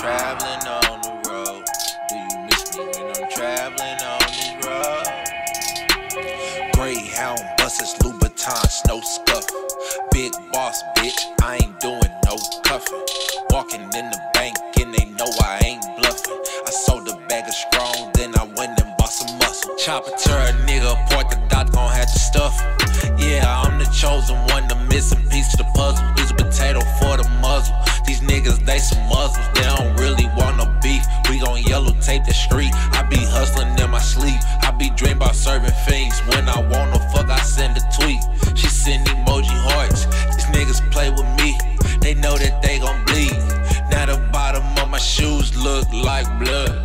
traveling on the road? Do you miss me when I'm traveling on the road? Greyhound buses, Louboutin, snow scuff. Big boss, bitch, I ain't doing no cuffing. Walking in the bank and they know I ain't bluffing. I sold a bag of strong, then I went and bought some muscle. Chopper to a nigga apart, the dot gon' have to stuff him. Yeah, I'm the chosen one, the missing piece to the puzzle. Use a potato for the muzzle. These niggas, they some Muslims, they don't really want no beef. We gon' yellow tape the street. I be hustling in my sleep. I be dreaming about serving fiends. When I want no fuck, I send a tweet. She send emoji hearts. These niggas play with me. They know that they gon' bleed. Now the bottom of my shoes look like blood.